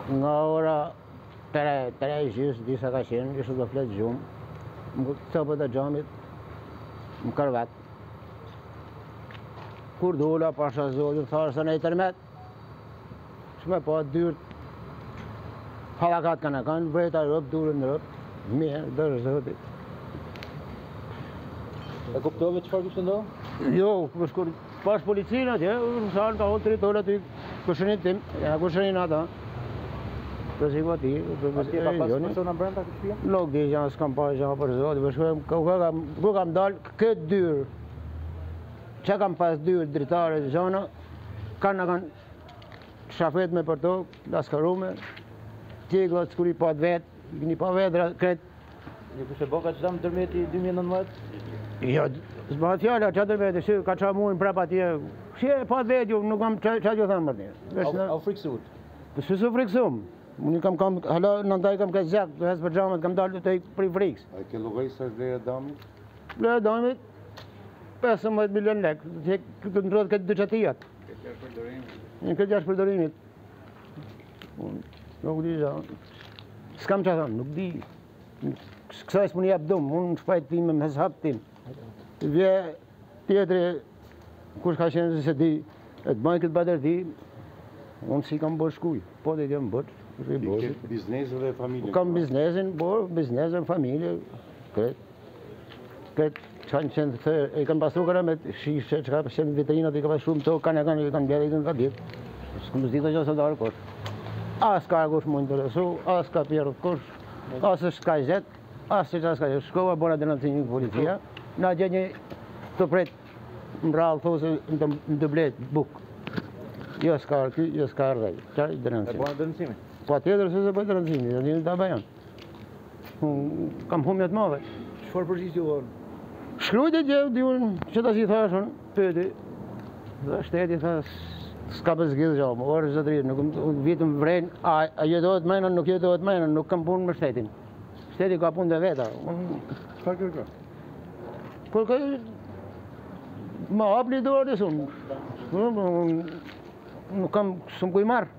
Nga ora 3:30 disa ka qenë, ishte do flet gjumë, më copët e xhamit, më kërvet. Kur dola pasha zotin, thash se në i tërmet, shme pa dyrt, halakat kanë, vrejta rëp, durën rëp, mirë, dërë zotit. E kuptove çfarë kishte ndodhur? Jo, më shkur, pas policinë atje, sa në ka honë territori aty, kushënit tim, ja kushënin ata. Përsi po ti, Atje ka pas persona brenda të shtëpia? Nuk di që s'kam pa që për zotë, për shkujem, ku kam dalë këtë dyrë, që kam pas dyrë dritare të zona, kanë shafet me për tokë, laskarume, tjeglat s'kuri pa të vetë, një pa vetë kretë. Një kushe boka që damë dërmeti 2019? Jo, s'ma fjalla që dërmeti, që ka qa mujnë prapa tje, që pa të vetë ju, nuk kam që ju thamë mërë një. Au friksut? Së su friksum. Unë hala në ndaj kam këtë gjak, të hesë për gjamet, kam dalë të i pri friks. A ke llogarit sa vlerë e damit? Vlerë e damit, 15 milion lek, të ndrodhë këtë dyqatijat. Këtë gjash përdorimit. Nuk di za, s'kam që thonë, nuk di. Kësaj s'mu një jep dumë, unë shpajt tim me heshap tim. Vje tjetëri, kush ka qenë se di, e të bajnë këtë batër ti, unë si kam bërë shkuj, po dhe jam bërë. Ke biznesën dhe familjen? Kam biznesin, biznesën, familje, këtë qanë qenë të e kam pasu këra me shishe, që ka qenë vitrinat, i ka pas shumë to, kanë bjerë, i kanë ka ditë. S'këm të zito që se darë kosh. As ka kush mu interesu, as ka pjerë kush, as është ka zetë, as që s'ka zetë. Shkova bona denuncimin në policia, na gjë një të pret në rrallë, thosë në të bletë bukë. Jo s'ka arki, jo s'ka ardhej. Qaj denuncimin. E bona denuncimin? Pa tjetër se bëjt denuncimin, dhe një të bajan. Kam humjet madhe. Çfarë përgjigje u dhonë? Shkrujt e gjevë, di unë, që ta si thashën, pëti. Dhe shteti tha, s'ka për zgjidhë gjamë, orë zëtërirë, nuk vitëm vrejnë, a jetohet menën, nuk jetohet menën, nuk kam punë me shtetin. Shteti ka punë dhe veta. Çfarë kërkon? Kërkoj, ma hap një dorë dhe sunë. Nuk kam, s'm kuj marë.